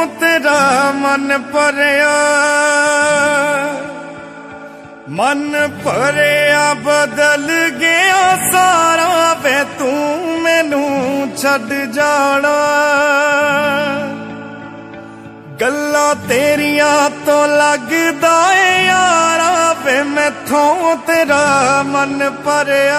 तेरा मन भरिया बदल गया सारा वे तू मैनू छड़ जाना गल्लां तेरियां तो लगदा है यारा वे मैथों तेरा मन भरिया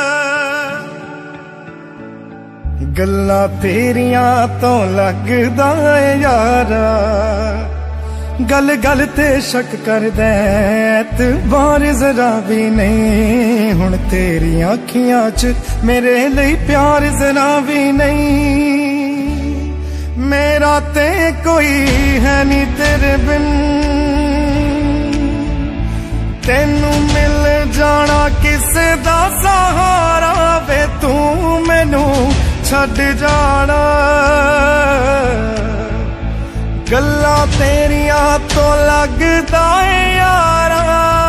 गल्लां तेरियां तो लगदा है यारा गल गल ते शक करदा एतबार जरा भी नहीं हुण तेरियां अखियां च मेरे लिए प्यार जरा भी नहीं मेरा ते कोई है नी तेरे बिन तेनू मिल जाना किसे दा सहारा वे तू मैनू छड़ जाना गल्लां तेरियां तो लगदा है यारा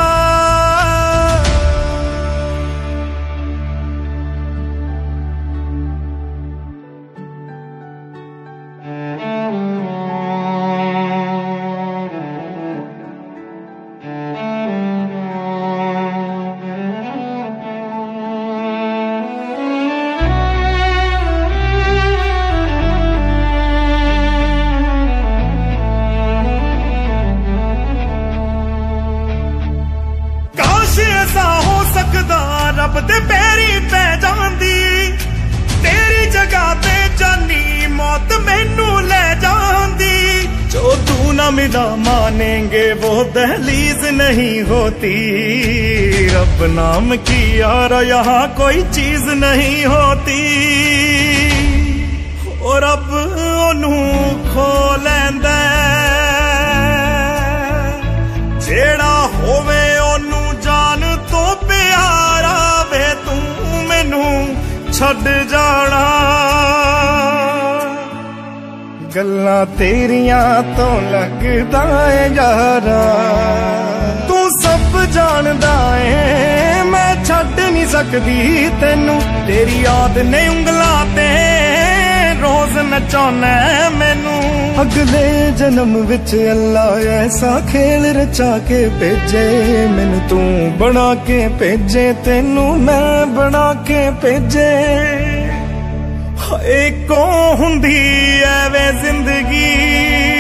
रब दे पैरी पै जांदी तेरी जगह ते जानी मौत मैनू ले जांदी जो तू ना मिला मानेंगे वो दहलीज नहीं होती रब नाम की यार यहाँ कोई चीज नहीं होती और रब ओनू खो लैंदा जेड़ा होवे ओनू जान तो प्यारा वे तू मैनू छड़ जाना गल्लां तेरियां तो लगदा है यारा तू सब जानदा है मैं छड़ नहीं सकदी तेनू तेरी याद ने उंगलां ते रोज नचाना मैनू अगले जन्म विच अल्लाह ऐसा खेल रचा के भेजे मैनू तू बना के भेजे तेनू मैं बना के भेजे हाय को हुंदी ऐ वे जिंदगी